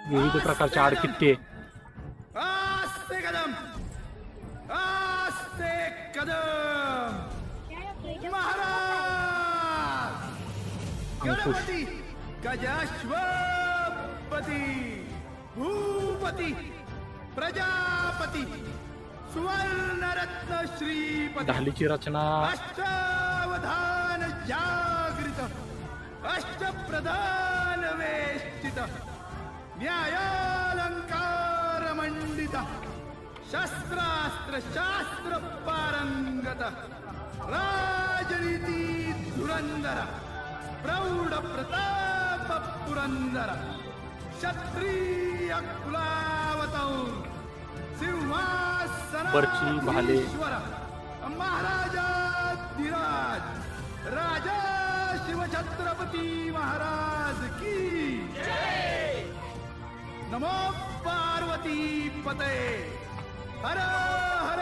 विविध प्रकारचे आडकित्ते. आस्ते कदम, आस्ते कदम. महाराज अंकुश. गणपती गजाश्वपती भूपती प्रजापती सुवर्णरत्न श्रीपती ढालीची रचना अष्टावधान जागृत अष्टप्रधान वेष्टित न्यायालंकार मंडित शस्त्रास्त्र शास्त्र पारंगत राजनीती धुरंधर प्रौढ प्रताप पुरंदर क्षत्रिय कुलावतौर बर्ची, भाले. सिंहासनाधीश्वर महाराजाधिराज राजा शिवछत्रपती महाराज की नमो पार्वती पते हर हर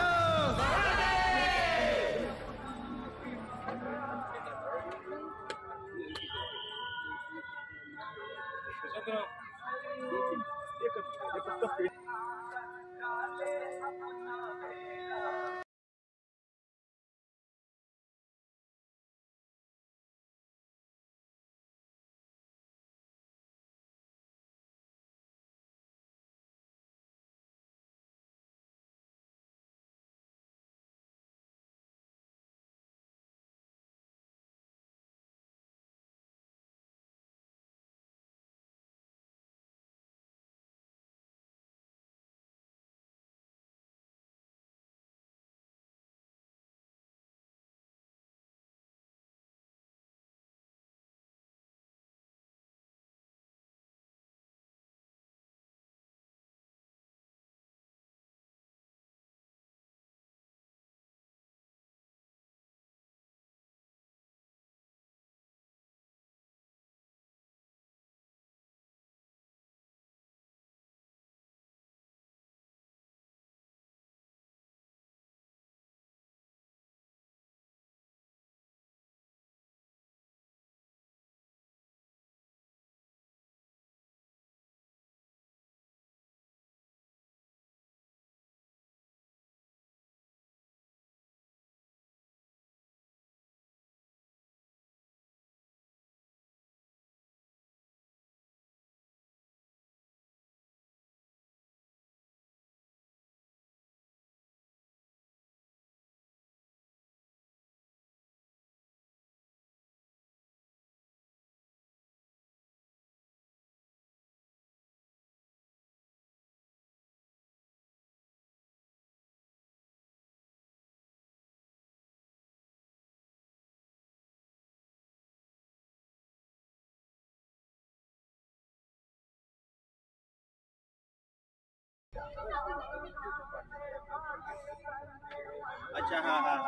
अच्छा हा हा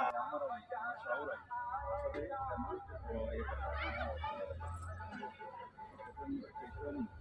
हा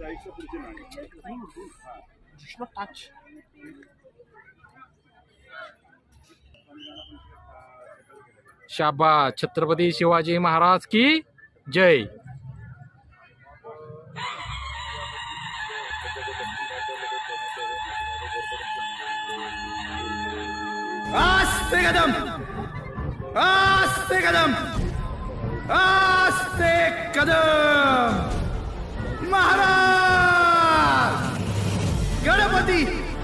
शाबास, छत्रपती शिवाजी महाराज की जय. आस्ते कदम, आस्ते कदम, आस्ते कदम. महाराज गणपती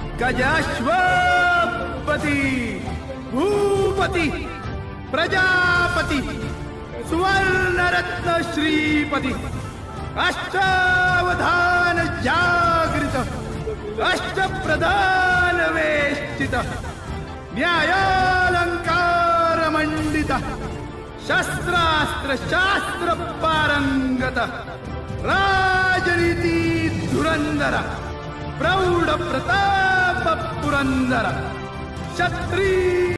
गजाश्वपती भूपती प्रजापती सुवर्णरत्न श्रीपती अष्टावधान जागृत अष्टप्रधान वेष्टित न्यायालंकार मंडित शस्त्रास्त्र शास्त्र पारंगत राजनीती धुरंधर प्रौढ प्रताप पुरंदर क्षत्रिय